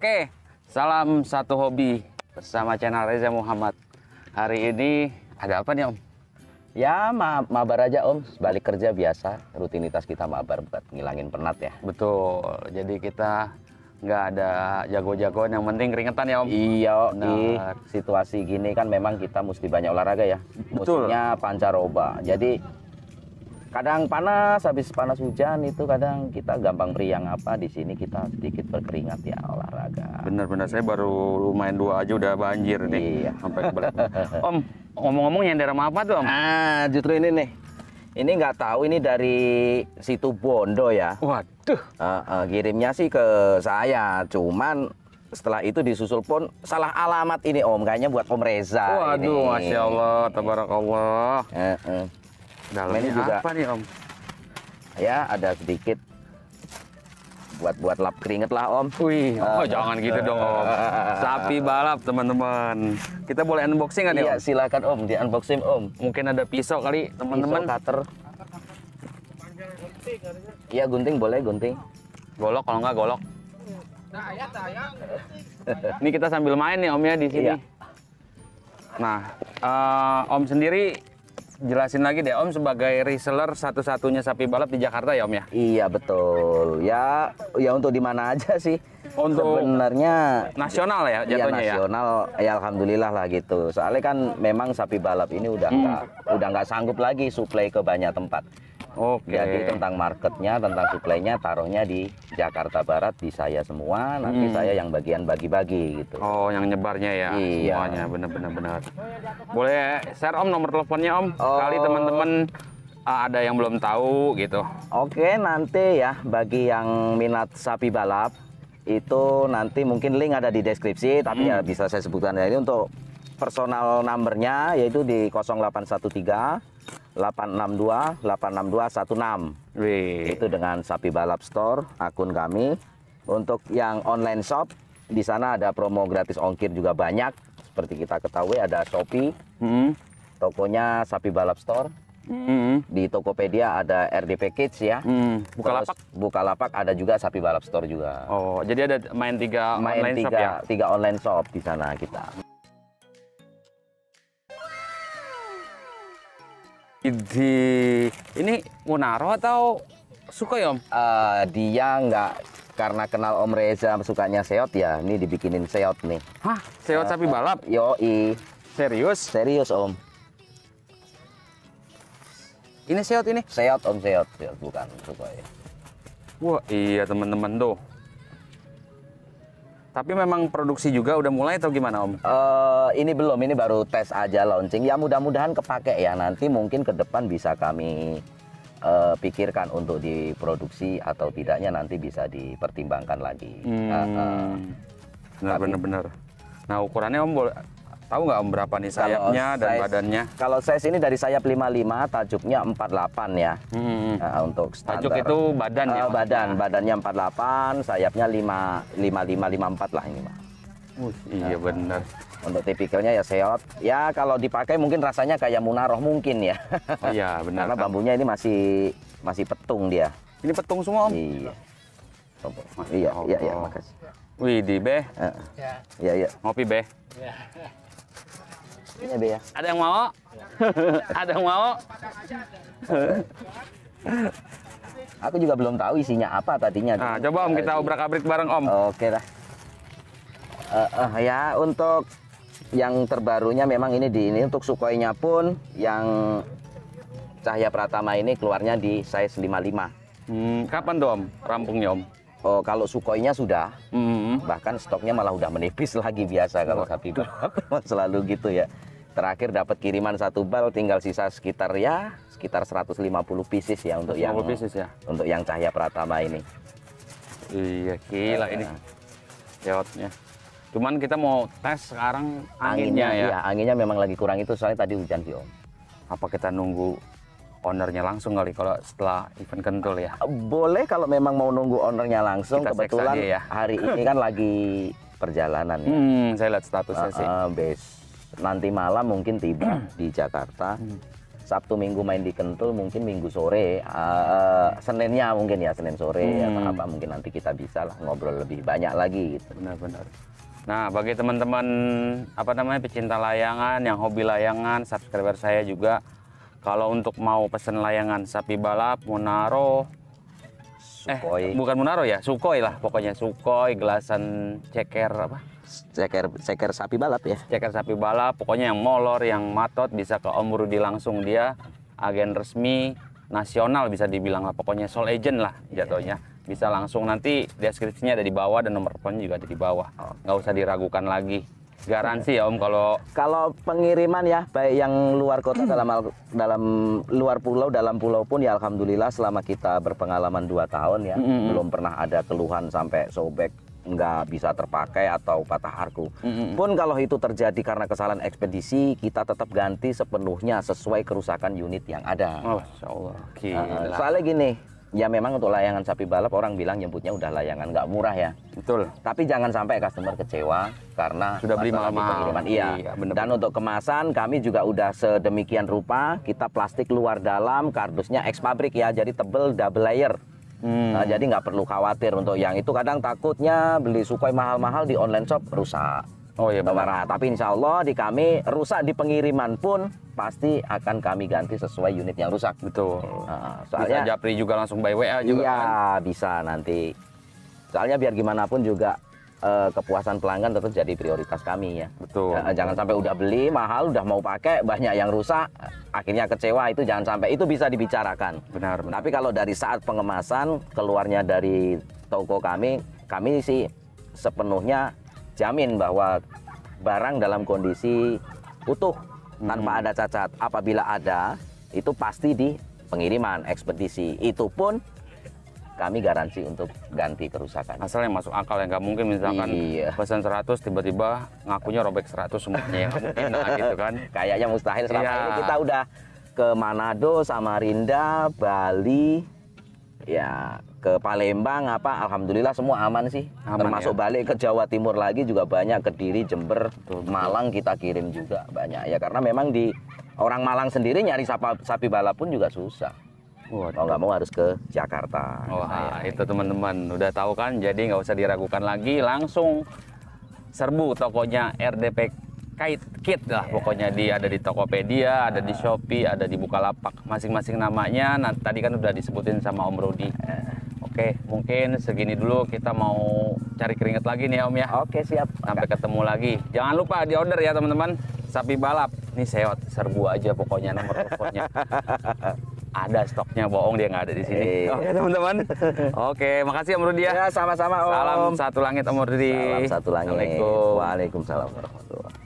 Oke, salam satu hobi bersama channel Reza Muhammad. Hari ini ada apa nih Om? Ya, mabar aja Om, balik kerja biasa, rutinitas kita mabar buat ngilangin penat ya. Betul, jadi kita nggak ada jago-jagoan, yang penting keringetan ya Om? Iya, Benar. situasi gini kan memang kita mesti banyak olahraga ya. Betul. Musimnya pancaroba, jadi kadang panas, habis panas hujan itu kadang kita gampang meriang apa, di sini kita sedikit berkeringat ya olahraga. Bener-bener, saya baru lumayan 2 aja udah banjir nih. Iya. Sampai kebelet. Om, ngomong-ngomong yang daerah apa tuh Om? Justru ini nih. Ini nggak tahu ini dari situ Bondo ya. Waduh. Kirimnya sih ke saya, cuman setelah itu disusul pun salah alamat ini Om, kayaknya buat Om Reza. Waduh, ini. Masya Allah, tabarakallah. Dalamnya Ini juga apa nih Om? ya ada sedikit buat lap keringet lah Om. Wih, jangan gitu dong Om. Sapi balap teman-teman. Kita boleh unboxing nggak nih Iya Om? silakan Om, di unboxing Om. Mungkin ada pisau kali teman-teman. Pisau, cutter. Iya gunting boleh gunting. Golok kalau nggak golok. Ini kita sambil main nih Om ya di sini. Iya. Nah, Om sendiri jelasin lagi deh Om, sebagai reseller satu-satunya sapi balap di Jakarta ya Om ya? Iya betul. Ya untuk di mana aja sih? Untuk sebenarnya nasional ya jatuhnya ya? Nasional ya alhamdulillah lah gitu. Soalnya kan memang sapi balap ini udah nggak sanggup lagi suplai ke banyak tempat. Oke. Jadi tentang marketnya, tentang suplainya taruhnya di Jakarta Barat, di saya semua. Nanti saya yang bagian bagi-bagi gitu. Oh, yang nyebarnya ya? Iya. Semuanya, bener-bener. Boleh share Om nomor teleponnya Om? Oh. Kali teman-teman ada yang belum tahu gitu. Oke, nanti ya bagi yang minat sapi balap itu nanti mungkin link ada di deskripsi, tapi ya bisa saya sebutkan ya, ini untuk personal numbernya yaitu di 0813 862 86216. Wih. Itu dengan Sapi Balap Store, akun kami. Untuk yang online shop, di sana ada promo gratis ongkir juga banyak. Seperti kita ketahui ada Shopee, tokonya Sapi Balap Store. Di Tokopedia ada RDP Kids ya. Bukalapak? Bukalapak ada juga Sapi Balap Store juga. Oh, jadi ada main 3 online shop ya? Tiga online shop di sana kita. Ini Munaro atau suka ya Om? Dia nggak, karena kenal Om Reza sukanya seot ya, ini dibikinin seot nih. Hah? Seot sapi balap? Yoi, Serius? serius Om. Ini seot ini? Seot Om, seot bukan suka ya. Wah iya teman-teman tuh. Tapi memang produksi juga udah mulai atau gimana Om? Ini belum, ini baru tes aja launching. Ya mudah-mudahan kepake ya. Nanti mungkin ke depan bisa kami pikirkan untuk diproduksi atau tidaknya nanti bisa dipertimbangkan lagi. Benar. Nah ukurannya Om boleh tahu nggak Om berapa nih sayapnya dan badannya? Kalau size ini dari sayap 55, tajuknya 48 ya. Untuk standar. Tajuk itu badan ya? Badannya 48, sayapnya 54 lah ini Mas. Iya benar. Untuk tipikalnya ya seot. Ya kalau dipakai mungkin rasanya kayak Munaroh mungkin ya. Oh iya benar. Karena bambunya ini masih petung dia. Ini petung semua Om? Iya. Iya, makasih. Wih di Beh. Iya. Ngopi Beh. Ini Be ya. Ada yang mau? Ada yang mau? Aku juga belum tahu isinya apa tadinya. Nah, coba Om kita obrak-abrik bareng Om. Oke lah. Ya untuk yang terbarunya memang ini untuk Sukhoi-nya pun yang Cahya Pratama ini keluarnya di size 55. Kapan tuh Om rampungnya Om? Oh, kalau Sukhoi-nya sudah, bahkan stoknya malah udah menipis lagi biasa kalau sapi balap. Selalu gitu ya. Terakhir dapat kiriman 1 bal, tinggal sisa sekitar 150 pieces ya untuk yang pieces ya? Untuk yang Cahya Pratama ini. Iya gila ini seotnya. Cuman kita mau tes sekarang anginnya ya. Iya, anginnya memang lagi kurang itu soalnya tadi hujan sih Om. Apa kita nunggu ownernya langsung kali kalau setelah event kentul ya? Boleh kalau memang mau nunggu ownernya langsung. Kita kebetulan ya. hari ini kan lagi perjalanan ya. Saya lihat statusnya sih. Nanti malam mungkin tiba di Jakarta. Sabtu Minggu main di Kentul, mungkin Minggu sore, Seninnya mungkin ya, Senin sore atau apa, mungkin nanti kita bisa lah ngobrol lebih banyak lagi gitu. Benar-benar. Nah, bagi teman-teman apa namanya pecinta layangan, yang hobi layangan, subscriber saya juga, kalau untuk mau pesen layangan sapi balap, Munaro, Sukhoi. bukan Munaro ya, Sukhoi lah pokoknya, Sukhoi, gelasan ceker apa? Ceker sapi balap ya. Ceker sapi balap, pokoknya yang molor, yang matot bisa ke Om Rudi langsung, dia agen resmi nasional bisa dibilang lah, pokoknya sole agent lah jatuhnya. Bisa langsung, nanti deskripsinya ada di bawah dan nomor teleponnya juga ada di bawah. Nggak usah diragukan lagi. Garansi ya Om Kalau pengiriman ya, baik yang luar kota dalam luar pulau, dalam pulau pun ya alhamdulillah selama kita berpengalaman 2 tahun ya, belum pernah ada keluhan sampai sobek, nggak bisa terpakai atau patah arku. Pun kalau itu terjadi karena kesalahan ekspedisi, kita tetap ganti sepenuhnya sesuai kerusakan unit yang ada. Oh, Masya Allah. Gila. Soalnya gini, ya memang untuk layangan sapi balap orang bilang nyebutnya udah layangan nggak murah ya. Betul. Tapi jangan sampai customer kecewa karena Sudah beli masalah di mahal-mahal. pengiriman. Iya. Bener-bener. Dan untuk kemasan kami juga udah sedemikian rupa, kita plastik luar dalam, kardusnya ex pabrik ya, jadi tebel double layer. Nah, jadi nggak perlu khawatir untuk yang itu. Kadang takutnya beli Sukhoi mahal-mahal di online shop rusak. Oh iya benar. Barang. Tapi insya Allah di kami rusak di pengiriman pun pasti akan kami ganti sesuai unit yang rusak. Betul. Nah, Bisa soalnya japri juga langsung by WA juga iya kan? bisa nanti. Soalnya biar gimana pun juga kepuasan pelanggan tetap jadi prioritas kami ya. Betul. Jangan sampai udah beli mahal, udah mau pakai banyak yang rusak, akhirnya kecewa, itu jangan sampai, itu bisa dibicarakan. Benar. Tapi kalau dari saat pengemasan keluarnya dari toko kami sih sepenuhnya jamin bahwa barang dalam kondisi utuh tanpa ada cacat. Apabila ada, itu pasti di pengiriman ekspedisi. Itu pun kami garansi untuk ganti kerusakan. Asal yang masuk akal ya, nggak mungkin misalkan Iya. pesan 100 tiba-tiba ngakunya robek 100 semuanya ya, nggak mungkin lah gitu kan. Kayaknya mustahil. Selama Iya. ini kita udah ke Manado, Samarinda, Bali, ya ke Palembang apa, alhamdulillah semua aman sih. Aman, Termasuk ya? balik ke Jawa Timur lagi juga banyak, Kediri, Jember, Betul. Malang kita kirim juga banyak ya, karena memang di orang Malang sendiri nyari sapi balap pun juga susah. Mau nggak mau harus ke Jakarta. Wah, itu teman-teman udah tahu kan, jadi nggak usah diragukan lagi, langsung serbu tokonya RDP Kit lah pokoknya. Ada di Tokopedia, ada di Shopee, ada di Bukalapak, masing-masing namanya. Nah, tadi kan udah disebutin sama Om Rudi. Oke, mungkin segini dulu, kita mau cari keringet lagi nih Om ya. Oke, siap. Sampai ketemu lagi. Jangan lupa di order ya teman-teman. Sapi balap. Nih seot, serbu aja pokoknya nomor teleponnya. Ada stoknya, bohong dia nggak ada di sini. Oke teman-teman. Oke, makasih Om Rudi ya. Ya, sama-sama Om. Salam satu langit Om Rudi. Salam satu langit. Assalamualaikum. Waalaikumsalam warahmatullahi wabarakatuh.